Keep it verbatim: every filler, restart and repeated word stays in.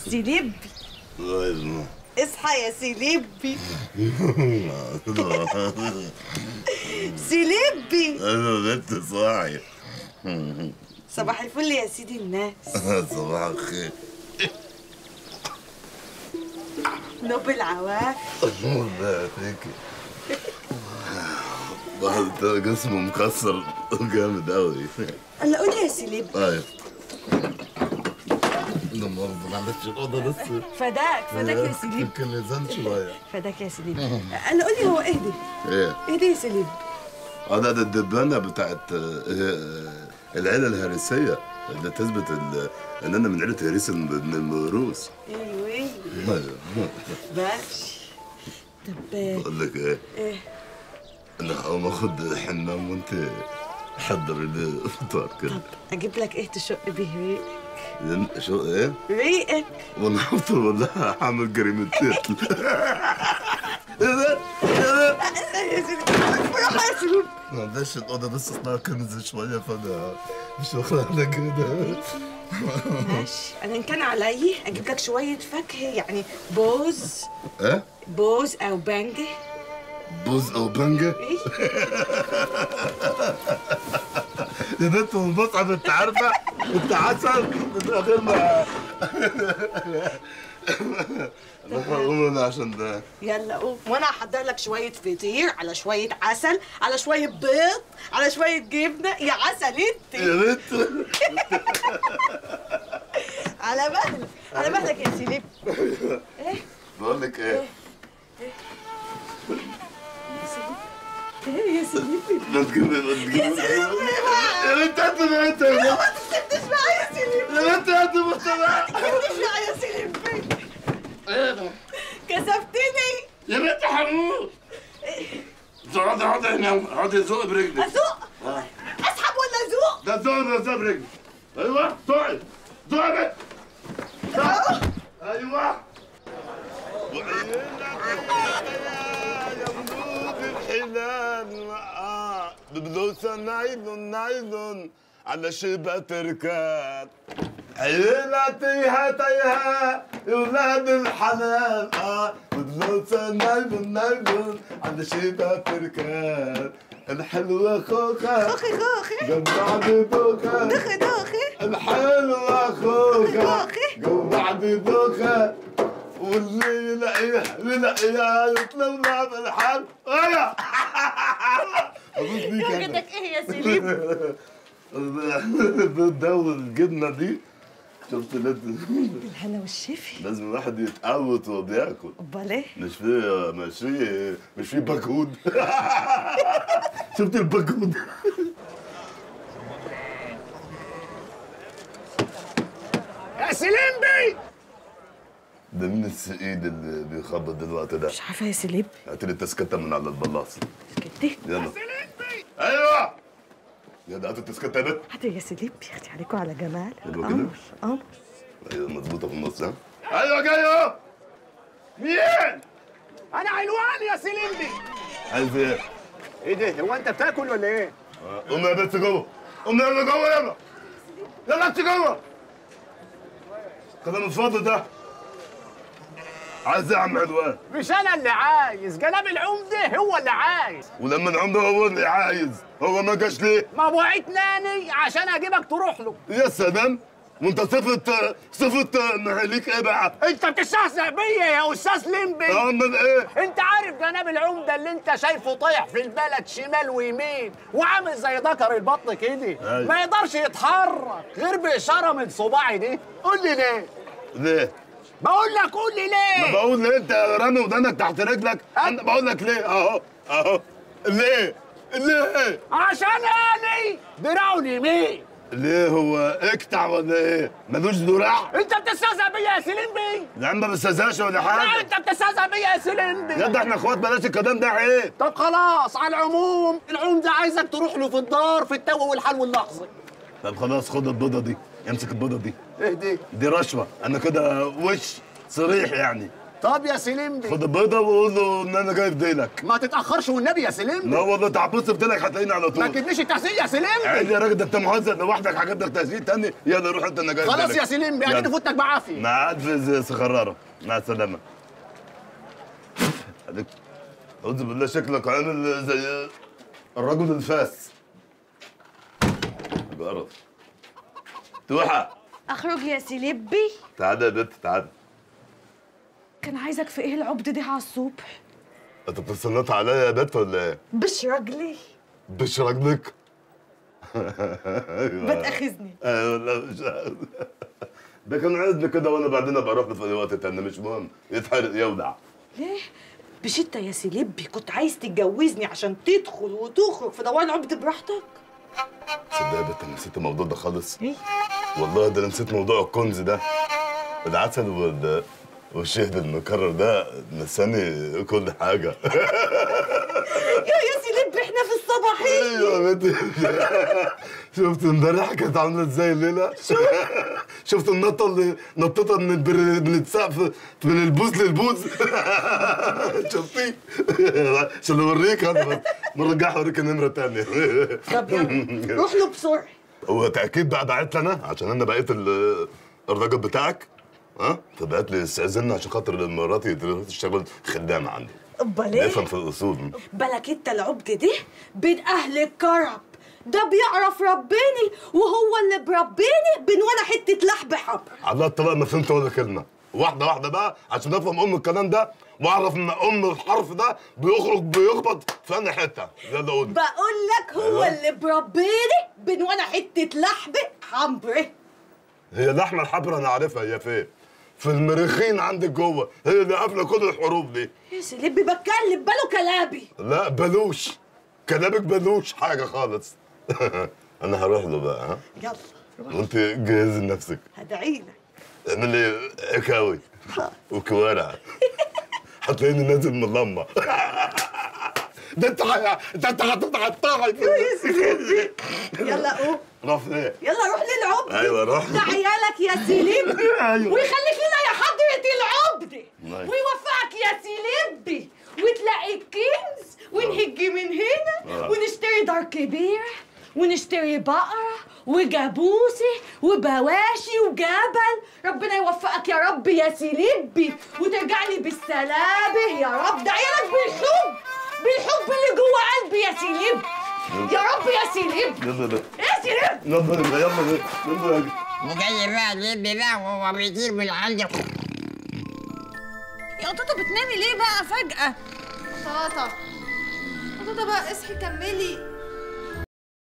سيليبي اصحى يا سيليبي. سيليبي انا بنت صاحي. صباح الفل يا سيدي الناس. صباح الخير. نوب العواف. الله يعافيكي. انت جسمه مكسر جامد قوي. الله قول يا سيليبي. ايوه لا مؤاخذة معلش الأوضة بس. فداك فداك يا سيليبي. يمكن لزان شوية. فداك يا سيليبي. الله قول لي هو ايه ده؟ ايه؟ ايه ده يا سيليبي؟ اه ده ده الدبانة بتاعت العيلة الهرسية اللي تثبت ان انا من عيلة هريس من الموروث. ايوه ايوه ماشي. طب بقول لك ايه؟ ايه؟ انا هقوم اخد حمام وانت حضري لي فطار كده. طب اجيب لك ايه تشق بيه ريقك؟ شو ايه؟ ريقك. وانا هفطر ولا هعمل جريمتين؟ ايه ده؟ ايه ده؟ يا سيدي بصراحة يا سيدي. معلش الأوضة بس اسمها كنز شوية فأنا مش واخد على كده. ماشي أنا إن كان عليا أجيب لك شوية فاكهة يعني بوز. إيه؟ بوز أو بانجة. بوز أو بانجة؟ إيه؟ يا بنت من المصعب أنت عارفة؟ أنت عسل من غير ما أنا هقوم أنا عشان ده. يلا قوم وأنا هحضر لك شوية فطير على شوية عسل على شوية بيض على شوية جبنة يا عسل أنت. يا بنت على مهلك على مهلك يا سيليب. إيه؟ بقول لك إيه؟ إيه؟ ايه يا سيدي؟ ما تجيبي ما تجيبي يا سيدي يا بنت انت ما انت يا ما تسيبنيش معايا يا سيدي. يا بنت انت ما تسمعش. ما تسيبنيش معايا يا سيدي. ايه ده؟ كسفتني يا بنت حمود. اقعدي اقعدي هنا اقعدي زق برجلك. ازق؟ اسحب ولا ازق؟ ده زق ده زق برجلك. ايوه زقي زقي يا بنت. زق. ايوه. الحلال آه ببلوسة نايلون نايلون على شبه تركات عيلة تيها تيها يا ولاد الحلال اه ببلوسة نايلون نايلون على شبه تركات الحلوة خوخة خوخي خوخي جمعت دوخة دوخي دوخي الحلوة خوخة خوخي جمعت دوخة واللي يلاقيها يلاقيها يطلب لها بالحال ايوه وجدك ايه يا سليم؟ ده والجبنه دي شفت بالهنا والشفي لازم الواحد يتقوت وهو بياكل. امال ايه؟ مش في مش في مش في باكود. شفت الباكود؟ يا سليمبي ده مين السعيد اللي بيخبط دلوقتي ده؟ مش عارفه يا سليم. هات لي التسكته من على البلاص. تسكتي؟ يلا ايوه يا ده هات التسكته يا بنت. هاتوا يا سليم يا عليكم على جمال. حلوة كده؟ قمر قمر. ايوه مظبوطه في النص ها؟ ايوه جاي اهو. مين؟ انا علوان يا سليمبي. عايز ايه؟ ايه ده هو انت بتاكل ولا ايه؟ قوم يا بنت جوه. قوم يلا جوه يلا. يلا انت جوه. كلام الفاضي ده. عايز ايه يا عم عدوان؟ مش انا اللي عايز، جناب العمده هو اللي عايز. ولما العمده هو اللي عايز هو ما جاش ليه؟ ما وعدتناني عشان اجيبك تروح له. يا سلام وانت صفة صفة معاليك ايه بقى؟ انت بتستهزئ بيا يا استاذ ليمبي. امال ايه؟ انت عارف جناب العمده اللي انت شايفه طايح في البلد شمال ويمين وعامل زي ذكر البطن كده، أيوة. ما يقدرش يتحرك غير باشاره من صباعي دي. قول لي ليه؟ ليه؟ بقول لك قول لي ليه؟ ما بقول ليه انت رامي ودانك تحت رجلك؟ انا بقول لك ليه؟ اهو اهو ليه؟ ليه؟ عشان اني دراعه اليمين. ليه هو اكتع ولا ايه؟ ملوش ذراع؟ انت بتستهزئ بيا يا سليمبي. يا عم ما بستهزاش ولا لا حاجة. انت بتستهزئ بيا يا سليمبي. يا ده احنا اخوات بلاش الكلام ده عيب. طب خلاص على العموم العمده عايزك تروح له في الدار في التو والحلو اللحظي. طب خلاص خد البيضة دي، امسك البيضة دي. ايه دي؟ دي رشوة، انا كده وش صريح يعني. طب يا سليم خد البيضه وقول له ان انا جايب ديلك. ما تتاخرش والنبي يا سليم. لا والله تعبص في ديلك هتلاقيني على طول. ما تجيبليش التحسين يا سليم. عادي يا راجل، ده انت مهزأ لوحدك، هجيب لك تهزيق تاني. يلا روح انت، انا جايب خلاص ديلك. يا سليم يعني فوتك بعافيه. مع الف سخراره، مع السلامه. عليك اعوذ بالله، شكلك عامل زي الرجل الفاس. بقرف. توحة اخرج يا سلبي. تعالى يا بنت تعالى. كان عايزك في ايه العبد ده على الصبح؟ انت بتستنط عليا يا بنت ولا ايه؟ بش رجلي. بش رجلك؟ بتاخذني. ايوه لا مش ده كان عايزني كده، وانا بعدين ابقى اروح له في اي وقت تاني، مش مهم يتحرق يولع. ليه؟ مش انت يا سلبي كنت عايز تتجوزني عشان تدخل وتخرج في دوار العبد براحتك؟ تصدق يا بنت انا نسيت الموضوع ده خالص. ايه؟ والله ده انا نسيت موضوع الكنز ده. العسل وال والشهد المكرر ده نساني كل حاجه. يا يا سلبي احنا في الصباحيه. ايوه يا بنتي. شفت امبارح كانت عامله ازاي الليله؟ شفت النطه اللي نطتها من البر... من السقف من البوز للبوز. شفتي؟ عشان اوريك انا مرجعها اوريك النمره الثانيه. طب يلا روح له بسرعه. هو تاكيد بقى بعت لي انا عشان انا بقيت ال... الراجل بتاعك، ها؟ فبعت لي استاذنا عشان خاطر مراتي تشتغل خدامه عندي. امال ايه؟ بفهم في الاصول. بالك انت العبد ده بين اهل الكرم، ده بيعرف ربني وهو اللي بربيني بين وانا حته لحم حمر. على الطلاق ما فهمت ولا كلمه. واحده واحده بقى عشان افهم ام الكلام ده واعرف ان ام الحرف ده بيخرج بيخبط في انهي حته. يلا قول. بقول لك هو أيوة. اللي بربيني بين وانا حته لحم حمر. هي اللحمه الحمراء انا عارفها هي فين؟ في المريخين عندك جوه، هي اللي قافله كل الحروف دي. يا سلبي بتكلم باله كلابي. لا بلوش كلامك، بلوش حاجه خالص. انا هروح له بقى. ها يلا وانت جهزي لنفسك. هدعي لك. اعملي عكاوي وكوارع. هتلاقيني نازل من اللمه. ده انت ده انت هتتقطعي. يا سلبي يلا قوم. روح فين؟ يلا روح للعبد. ايوه روح. ده عيالك يا سلبي. ايوه. ويخليك لنا يا حضرة العبد. ويوفقك يا سلبي وتلاقي الكنز ونهج من هنا ونشتري دار كبيرة ونشتري بقرة وجاموسة وبواشي وجبل. ربنا يوفقك يا رب يا سلبي وترجع لي بالسلامة يا رب. ده عيالك بالحب بالحب اللي جوه قلبي يا سلبي. يا رب يا سلبي. يلا يا سلبي. يلا يلا يلا. وجاي بقى اللب بقى وهو بيطير من عندي. يا قطوطة بتنامي ليه بقى فجأة؟ طاطا طاطا بقى اصحي كملي.